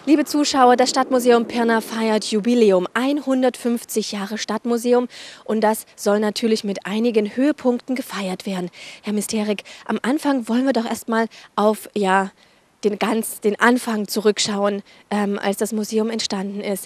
Liebe Zuschauer, das Stadtmuseum Pirna feiert Jubiläum, 150 Jahre Stadtmuseum, und das soll natürlich mit einigen Höhepunkten gefeiert werden. Herr Misterik, am Anfang wollen wir doch erstmal auf den Anfang zurückschauen, als das Museum entstanden ist.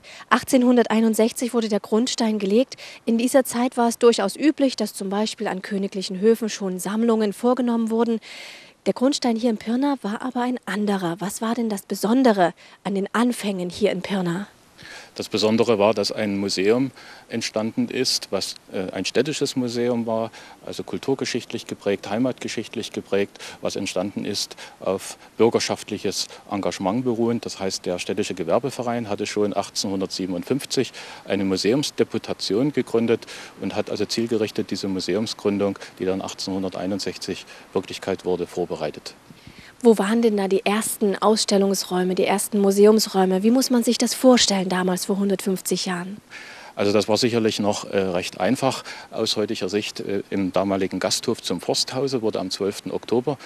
1861 wurde der Grundstein gelegt. In dieser Zeit war es durchaus üblich, dass zum Beispiel an königlichen Höfen schon Sammlungen vorgenommen wurden. Der Grundstein hier in Pirna war aber ein anderer. Was war denn das Besondere an den Anfängen hier in Pirna? Das Besondere war, dass ein Museum entstanden ist, was ein städtisches Museum war, also kulturgeschichtlich geprägt, heimatgeschichtlich geprägt, was entstanden ist auf bürgerschaftliches Engagement beruhend. Das heißt, der städtische Gewerbeverein hatte schon 1857 eine Museumsdeputation gegründet und hat also zielgerichtet diese Museumsgründung, die dann 1861 Wirklichkeit wurde, vorbereitet. Wo waren denn da die ersten Ausstellungsräume, die ersten Museumsräume? Wie muss man sich das vorstellen damals vor 150 Jahren? Also das war sicherlich noch recht einfach aus heutiger Sicht. Im damaligen Gasthof zum Forsthause wurde am 12. Oktober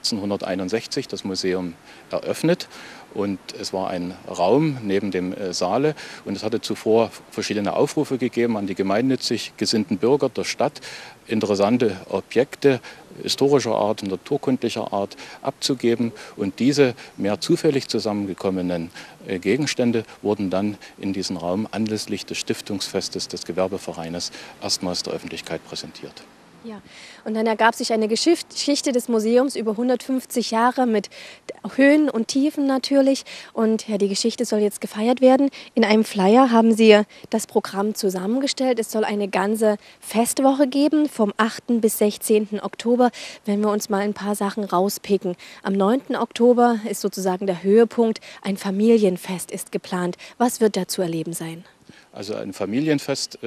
1861 das Museum eröffnet. Und es war ein Raum neben dem Saale, und es hatte zuvor verschiedene Aufrufe gegeben an die gemeinnützig gesinnten Bürger der Stadt, interessante Objekte historischer Art und naturkundlicher Art abzugeben. Und diese mehr zufällig zusammengekommenen Gegenstände wurden dann in diesem Raum anlässlich des Stiftungsfestes des Gewerbevereines erstmals der Öffentlichkeit präsentiert. Ja, und dann ergab sich eine Geschichte des Museums über 150 Jahre mit Höhen und Tiefen natürlich. Und ja, die Geschichte soll jetzt gefeiert werden. In einem Flyer haben Sie das Programm zusammengestellt. Es soll eine ganze Festwoche geben, vom 8. bis 16. Oktober, wenn wir uns mal ein paar Sachen rauspicken. Am 9. Oktober ist sozusagen der Höhepunkt. Ein Familienfest ist geplant. Was wird da zu erleben sein? Also ein Familienfest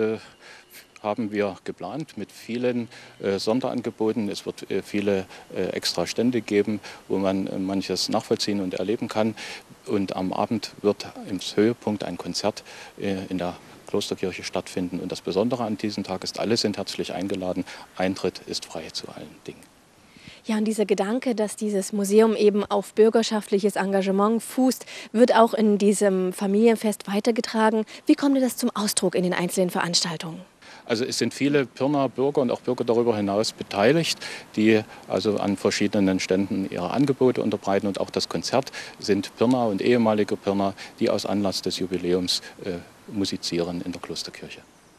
haben wir geplant mit vielen Sonderangeboten. Es wird viele extra Stände geben, wo man manches nachvollziehen und erleben kann. Und am Abend wird im Höhepunkt ein Konzert in der Klosterkirche stattfinden. Und das Besondere an diesem Tag ist, alle sind herzlich eingeladen. Eintritt ist frei zu allen Dingen. Ja, und dieser Gedanke, dass dieses Museum eben auf bürgerschaftliches Engagement fußt, wird auch in diesem Familienfest weitergetragen. Wie kommt das zum Ausdruck in den einzelnen Veranstaltungen? Also es sind viele Pirnaer Bürger und auch Bürger darüber hinaus beteiligt, die also an verschiedenen Ständen ihre Angebote unterbreiten. Und auch das Konzert sind Pirnaer und ehemalige Pirnaer, die aus Anlass des Jubiläums musizieren in der Klosterkirche.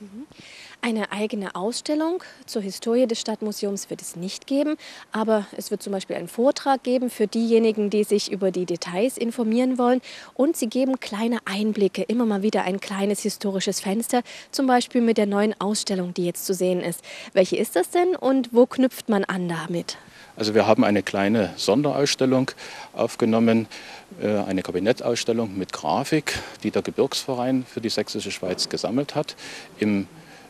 Eine eigene Ausstellung zur Historie des Stadtmuseums wird es nicht geben, aber es wird zum Beispiel einen Vortrag geben für diejenigen, die sich über die Details informieren wollen. Und sie geben kleine Einblicke, immer mal wieder ein kleines historisches Fenster, zum Beispiel mit der neuen Ausstellung, die jetzt zu sehen ist. Welche ist das denn und wo knüpft man an damit? Also wir haben eine kleine Sonderausstellung aufgenommen, eine Kabinettausstellung mit Grafik, die der Gebirgsverein für die Sächsische Schweiz gesammelt hat, im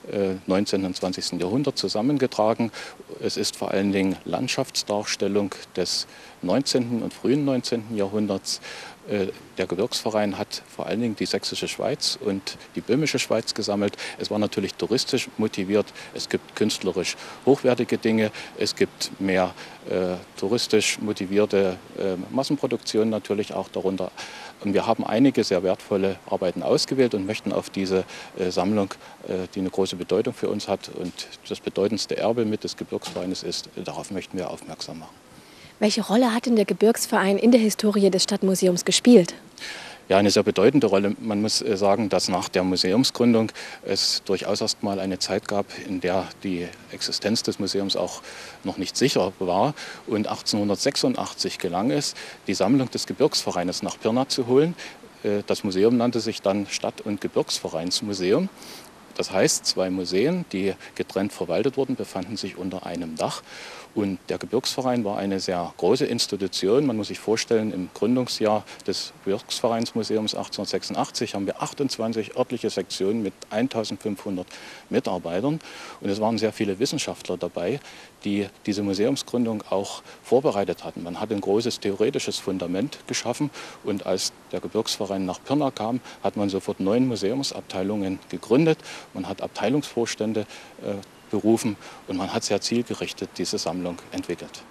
19. und 20. Jahrhundert zusammengetragen. Es ist vor allen Dingen Landschaftsdarstellung des 19. und frühen 19. Jahrhunderts. Der Gebirgsverein hat vor allen Dingen die Sächsische Schweiz und die Böhmische Schweiz gesammelt. Es war natürlich touristisch motiviert. Es gibt künstlerisch hochwertige Dinge. Es gibt mehr touristisch motivierte Massenproduktionen natürlich auch darunter. Und wir haben einige sehr wertvolle Arbeiten ausgewählt und möchten auf diese Sammlung, die eine große Bedeutung für uns hat und das bedeutendste Erbe mit des Gebirgsvereines ist, darauf möchten wir aufmerksam machen. Welche Rolle hat denn der Gebirgsverein in der Historie des Stadtmuseums gespielt? Ja, eine sehr bedeutende Rolle. Man muss sagen, dass nach der Museumsgründung es durchaus erst mal eine Zeit gab, in der die Existenz des Museums auch noch nicht sicher war. Und 1886 gelang es, die Sammlung des Gebirgsvereines nach Pirna zu holen. Das Museum nannte sich dann Stadt- und Gebirgsvereinsmuseum. Das heißt, zwei Museen, die getrennt verwaltet wurden, befanden sich unter einem Dach. Und der Gebirgsverein war eine sehr große Institution. Man muss sich vorstellen, im Gründungsjahr des Gebirgsvereinsmuseums 1886 haben wir 28 örtliche Sektionen mit 1500 Mitarbeitern. Und es waren sehr viele Wissenschaftler dabei, die diese Museumsgründung auch vorbereitet hatten. Man hat ein großes theoretisches Fundament geschaffen. Und als der Gebirgsverein nach Pirna kam, hat man sofort 9 Museumsabteilungen gegründet. Man hat Abteilungsvorstände berufen und man hat sehr zielgerichtet diese Sammlung entwickelt.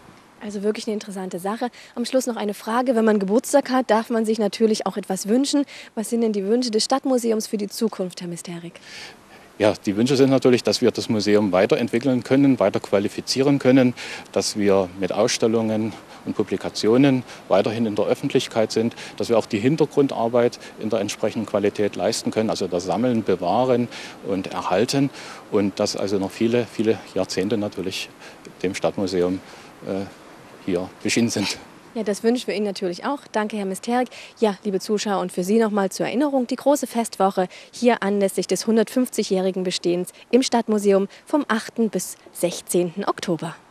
Also wirklich eine interessante Sache. Am Schluss noch eine Frage. Wenn man Geburtstag hat, darf man sich natürlich auch etwas wünschen. Was sind denn die Wünsche des Stadtmuseums für die Zukunft, Herr Misterik? Ja, die Wünsche sind natürlich, dass wir das Museum weiterentwickeln können, weiter qualifizieren können, dass wir mit Ausstellungen und Publikationen weiterhin in der Öffentlichkeit sind, dass wir auch die Hintergrundarbeit in der entsprechenden Qualität leisten können, also das Sammeln, Bewahren und Erhalten und dass also noch viele, viele Jahrzehnte natürlich dem Stadtmuseum hier beschieden sind. Ja, das wünschen wir Ihnen natürlich auch. Danke, Herr Misterik. Ja, liebe Zuschauer, und für Sie nochmal zur Erinnerung die große Festwoche hier anlässlich des 150-jährigen Bestehens im Stadtmuseum vom 8. bis 16. Oktober.